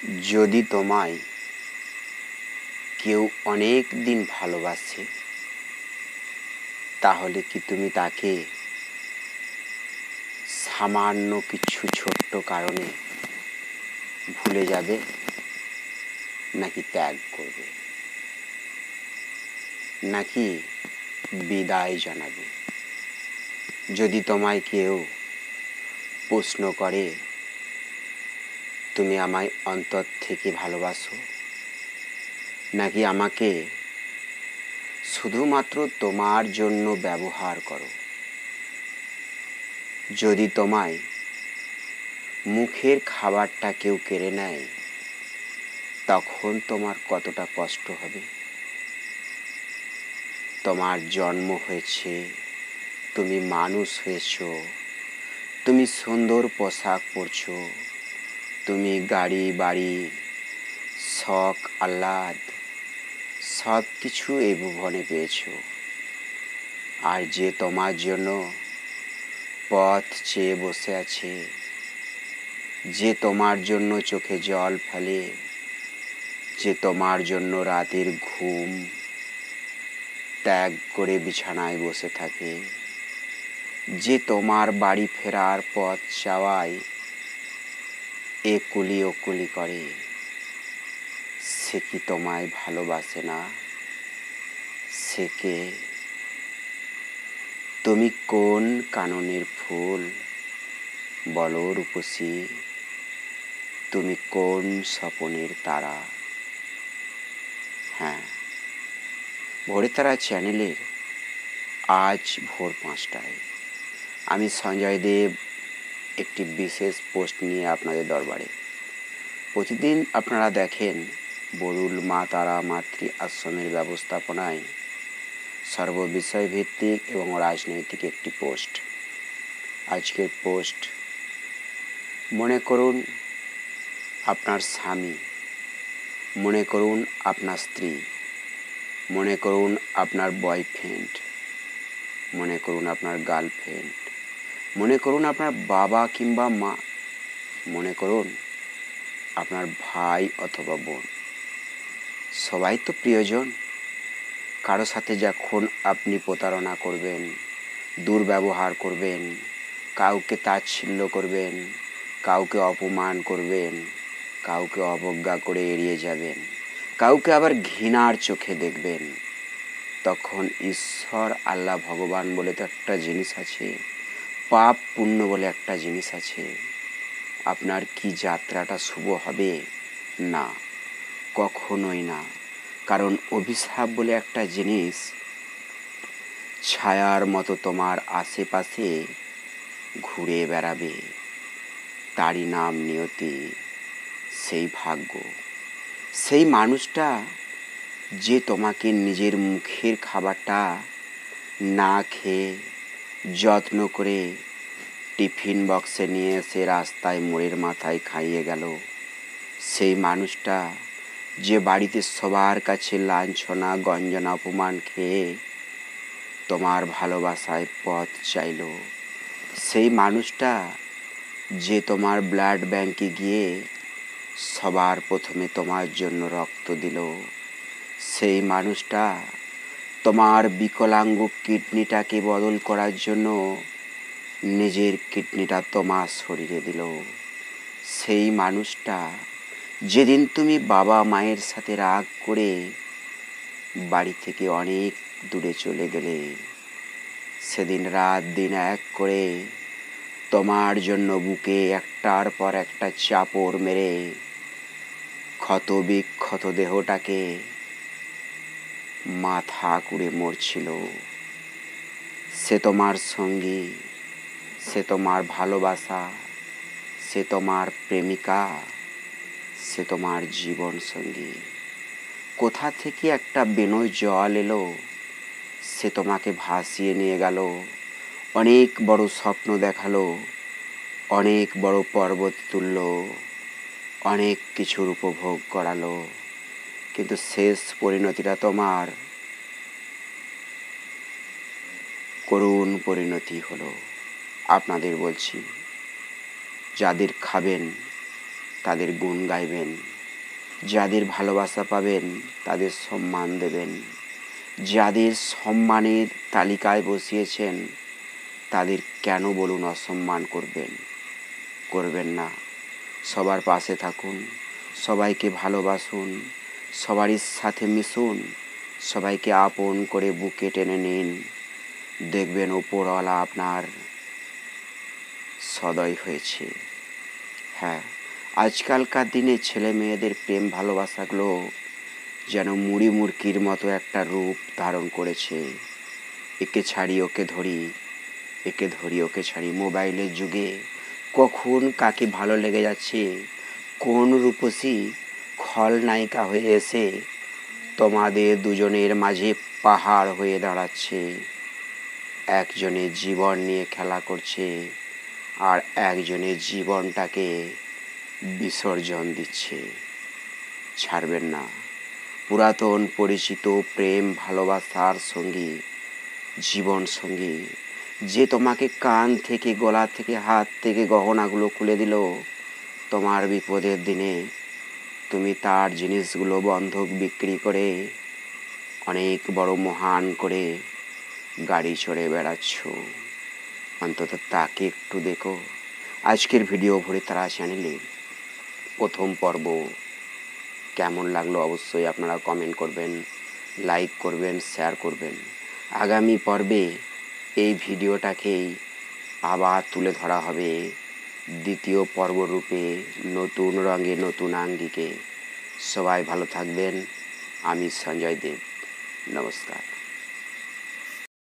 যদি তোমায় কেউ অনেক দিন ভালোবাসে, তাহলে কি তুমি তাকে সামান্য কিছু ছোট্ট কারণে ভুলে যাবে নাকি ত্যাগ করবে, নাকি বিদায় জানাবে? যদি তোমায় কেউ প্রশ্ন করে তুমি আমায় অন্তর থেকে ভালোবাসো নাকি আমাকে শুধুমাত্র তোমার জন্য ব্যবহার করো, যদি তোমায় মুখের খাবারটা কেউ কেড়ে নেয়, তখন তোমার কতটা কষ্ট হবে? তোমার জন্ম হয়েছে, তুমি মানুষ হয়েছ, তুমি সুন্দর পোশাক পরছো, তুমি গাড়ি বাড়ি শখ আহ্লাদ সব কিছু এই ভুবনে পেয়েছো। আর যে তোমার জন্য পথ চেয়ে বসে আছে, যে তোমার জন্য চোখে জল ফেলে, যে তোমার জন্য রাতের ঘুম ত্যাগ করে বিছানায় বসে থাকে, যে তোমার বাড়ি ফেরার পথ চাওয়ায় একুলি ওকুলি করে, সে কি তোমায় ভালোবাসে না? সে কে? তুমি কোন কাননের ফুল বলো রূপসী? তুমি কোন স্বপনের তারা? হ্যাঁ, ভোরের তারা চ্যানেলের আজ ভোর 5টায় আমি সঞ্জয় দেব একটি বিশেষ পোস্ট নিয়ে আপনাদের দরবারে। প্রতিদিন আপনারা দেখেন বরুল মা তারা মাতৃ আশ্রমের ব্যবস্থাপনায় সর্ববিষয় ভিত্তিক এবং রাজনৈতিক একটি পোস্ট। আজকের পোস্ট, মনে করুন আপনার স্বামী, মনে করুন আপনার স্ত্রী, মনে করুন আপনার বয়ফ্রেন্ড, মনে করুন আপনার গার্লফ্রেন্ড, মনে করুন আপনার বাবা কিংবা মা, মনে করুন আপনার ভাই অথবা বোন। সবাই তো প্রিয়জন। কারো সাথে যখন আপনি প্রতারণা করবেন, দুর্ব্যবহার করবেন, কাউকে তাচ্ছিল্য করবেন, কাউকে অপমান করবেন, কাউকে অবজ্ঞা করে এড়িয়ে যাবেন, কাউকে আবার ঘৃণার চোখে দেখবেন, তখন ঈশ্বর আল্লাহ ভগবান বলে তো একটা জিনিস আছে, পাপ পুণ্য বলে একটা জিনিস আছে। আপনার কি যাত্রাটা শুভ হবে? না, কখনোই না। কারণ অভিশাপ বলে একটা জিনিস ছায়ার মতো তোমার আশেপাশে ঘুরে বেড়াবে। তারই নাম নিয়তি, সেই ভাগ্য। সেই মানুষটা যে তোমাকে নিজের মুখের খাবারটা না খেয়ে যত্ন করে টিফিন বক্সে নিয়ে এসে রাস্তায় মোড়ের মাথায় খাইয়ে গেল, সেই মানুষটা যে বাড়িতে সবার কাছে লাঞ্ছনা গঞ্জনা অপমান খেয়ে তোমার ভালোবাসায় পথ চাইল, সেই মানুষটা যে তোমার ব্লাড ব্যাংকে গিয়ে সবার প্রথমে তোমার জন্য রক্ত দিল, সেই মানুষটা তোমার বিকলাঙ্গ কিডনিটাকে বদল করার জন্য নিজের কিডনিটা তোমার শরীরে দিল, সেই মানুষটা যেদিন তুমি বাবা মায়ের সাথে রাগ করে বাড়ি থেকে অনেক দূরে চলে গেলে, সেদিন রাত দিন এক করে তোমার জন্য বুকে একটার পর একটা চাপড় মেরে ক্ষত বিক্ষত দেহটাকে মাথা কুড়ে মরছিল। সে তোমার সঙ্গী, সে তোমার ভালোবাসা, সে তোমার প্রেমিকা, সে তোমার জীবন সঙ্গী। কোথা থেকে একটা বেনয় জল এলো, সে তোমাকে ভাসিয়ে নিয়ে গেল, অনেক বড় স্বপ্ন দেখালো, অনেক বড় পর্বত তুলল, অনেক কিছুর উপভোগ করালো, কিন্তু শেষ পরিণতিটা তোমার করুণ পরিণতি হলো। আপনাদের বলছি, যাদের খাবেন তাদের গুণ গাইবেন, যাদের ভালোবাসা পাবেন তাদের সম্মান দেবেন, যাদের সম্মানের তালিকায় বসিয়েছেন তাদের কেন বলুন অসম্মান করবেন না। সবার পাশে থাকুন, সবাইকে ভালোবাসুন, সবারই সাথে মিশুন, সবাইকে আপন করে বুকে টেনে নিন। দেখবেন ওপরওয়ালা আপনার সদয় হয়েছে। হ্যাঁ, আজকালকার দিনে ছেলে মেয়েদের প্রেম ভালোবাসাগুলো যেন মুড়ি মুড়কির মতো একটা রূপ ধারণ করেছে। একে ছাড়ি ওকে ধরি, একে ধরি ওকে ছাড়ি। মোবাইলের যুগে কখন কাকে ভালো লেগে যাচ্ছে, কোন রূপসী খলনায়িকা হয়ে এসে তোমাদের দুজনের মাঝে পাহাড় হয়ে দাঁড়াচ্ছে। একজনের জীবন নিয়ে খেলা করছে আর একজনের জীবনটাকে বিসর্জন দিচ্ছে। ছাড়বেন না। পুরাতন পরিচিত প্রেম ভালোবাসার সঙ্গী, জীবন সঙ্গী, যে তোমাকে কান থেকে, গলা থেকে, হাত থেকে গহনাগুলো খুলে দিল, তোমার বিপদের দিনে তুমি তার জিনিসগুলো বন্ধক বিক্রি করে অনেক বড় মহান করে গাড়ি চড়ে বেড়াচ্ছ। অন্তত তাকে একটু দেখো। আজকের ভিডিও ভোরের চ্যানেলে প্রথম পর্ব কেমন লাগলো অবশ্যই আপনারা কমেন্ট করবেন, লাইক করবেন, শেয়ার করবেন। আগামী পর্বে এই ভিডিওটাকেই আবার তুলে ধরা হবে দ্বিতীয় পর্ব রূপে, নতুন রঙে, নতুন আঙ্গিকে। সবাই ভালো থাকবেন। আমি সঞ্জয় দেব। নমস্কার।